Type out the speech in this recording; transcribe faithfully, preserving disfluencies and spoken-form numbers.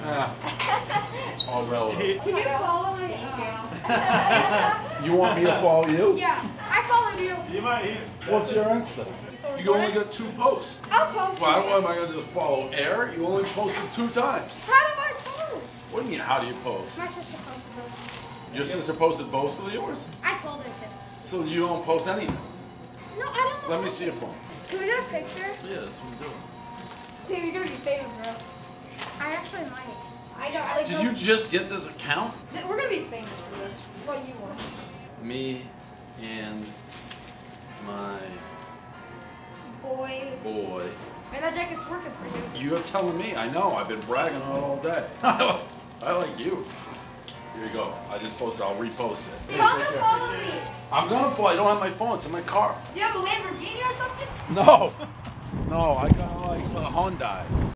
Ah. All relative. Can you follow me? Uh, You want me to follow you? yeah, I followed you. You might. What's your Insta? You only got two posts. I'll post. Well, I don't know if I'm gonna just follow air. You only posted two times. How do I post? What do you mean, how do you post? My sister posted those. Your sister posted both of yours? I told her to. So you don't post anything? No, I don't know. Let me see your phone. Can we get a picture? Yeah, that's what I'm doing. Dude, you're gonna be famous, bro. I actually might. I know. I like Did you just get this account? We're gonna be famous for this. What you want? Me and my Boy. boy. Man, that jacket's working for you. You're telling me. I know. I've been bragging on it all day. I like you. Here you go. I just posted. I'll repost it. Come and follow me. I'm gonna follow. I don't have my phone. It's in my car. Do you have a Lamborghini or something? No. No, I got like a Hyundai.